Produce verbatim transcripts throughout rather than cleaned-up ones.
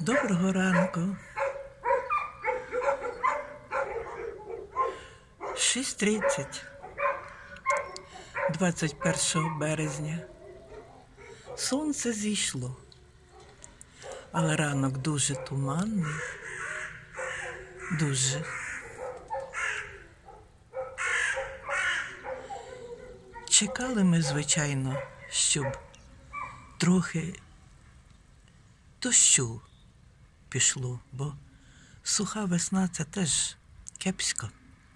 Доброго ранку. шість тридцять, двадцять першого березня. Сонце зійшло, але ранок дуже туманний, дуже. Чекали ми, звичайно, щоб трохи дощу пішло, бо суха весна – це теж кепсько.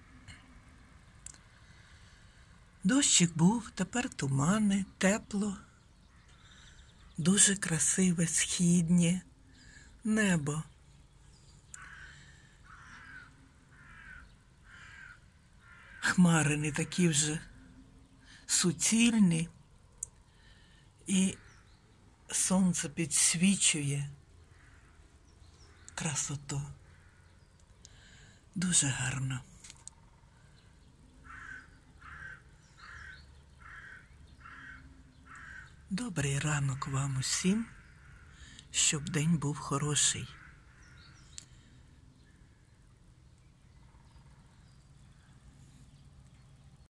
Дощик був, тепер тумани, тепло, дуже красиве східнє небо. Хмари не такі вже суцільні, і сонце підсвічує красоту. Дуже гарно. Добрий ранок вам усім, щоб день був хороший.